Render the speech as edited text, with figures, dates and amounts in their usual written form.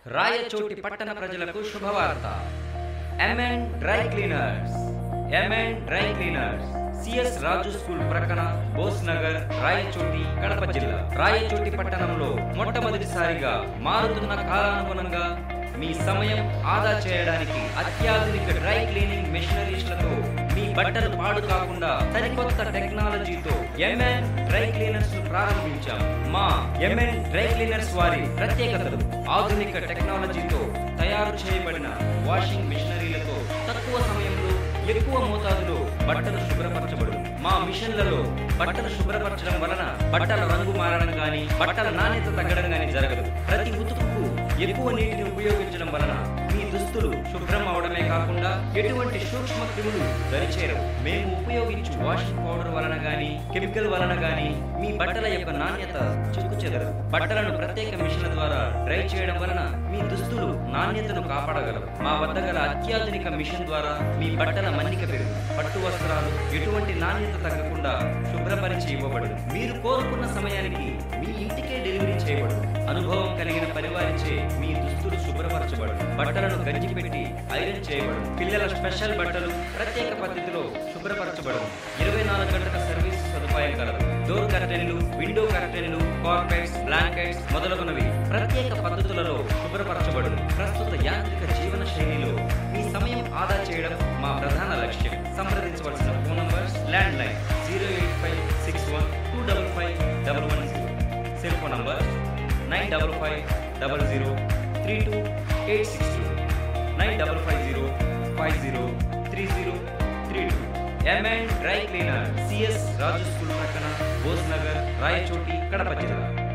రాయచోటి పట్టణ ప్రజలకు శుభవార్త. MN dry cleaners. MN dry cleaners CS Raju school ప్రక్కన బోస్ నగర్, రాయచోటి, కడప జిల్లా. రాయచోటి పట్టణంలో మొట్టమొదటిసారిగా మారుతున్న కాలానుగుణంగా మీ సమయం ఆదా చేయడానికి అత్యాధునిక డ్రై క్లీనింగ్ మెషినరీస్లతో మీ బట్టలు పాడు కాకుండా సరికొత్త టెక్నాలజీతో ఎంఎన్ డ్రై క్లీనర్స్ ప్రారంభించాం. మా ఎంఎన్ డ్రై క్లీనర్స్ వారి ప్రత్యేకతలు: ఆధునిక టెక్నాలజీతో తయారు చేయబడిన వాషింగ్ మెషినరీలతో తక్కువ సమయంలో ఎక్కువ మోతాదులో బట్టలు శుభ్రపరచబడును. మా మిషన్లలో బట్టలు శుభ్రపరచడం వలన బట్టల రంగు మారడం గాని, బట్టల నాణ్యత తగ్గడం గాని జరగదు. ప్రతి ఉతుకుకు ఎక్కువ నీటిని ఉపయోగించడం వలన మీ దుస్తులు శుభ్రం అవడమే కాకుండా ఎటువంటి సూక్ష్మ క్రిములు దరిచేరవు. మేము ఉపయోగించు వాషింగ్ పౌడర్ వలన గాని, కెమికల్ వలన గాని మీ బట్టల యొక్క నాణ్యత చెక్కుచెదరదు. బట్టలను ప్రత్యేక మిషన్ల ద్వారా డ్రై చేయడం వలన మీ దుస్తులు నాణ్యతను కాపాడగలవు. మా వద్ద గల అత్యాధునిక మిషన్ ద్వారా మీ బట్టల మన్నిక పెరుగు, పట్టు వస్త్రాలు ఎటువంటి నాణ్యత తగ్గకుండా శుభ్రపరిచి ఇవ్వబడును. మీరు కోరుకున్న సమయానికి మీ ఇంటికే డెలివరీ చేయబడును. అనుభవం కలిగిన పరివారిచే మీ దుస్తులు శుభ్రపరచబడును. బట్టలను గంజి పెట్టి ఐరన్ చేయబడును. పిల్లల స్పెషల్ బట్టలు ప్రత్యేక పద్ధతిలో శుభ్రపరచబడును. 24 గంటల సర్వీస్ సదుపాయం కలదు. డోర్ కర్టెన్లు, విండో కర్టెన్లు, కార్పెట్స్, బ్లాంకెట్స్ మొదలగునవి ప్రత్యేక పద్ధతులలో శుభ్రపరచబడును. ప్రస్తుత యాంత్రిక జీవన శైలిలో మీ సమయం ఆదా చేయడం మా ప్రధాన లక్ష్యం. సంప్రదించవలసిన phone numbers: land line 08561255110, cell phone number 9550032862, 9550503032. MN dry cleaner, CS Raju school ప్రక్కన, బోస్ నగర్, రాయచోటి, కడప జిల్లా.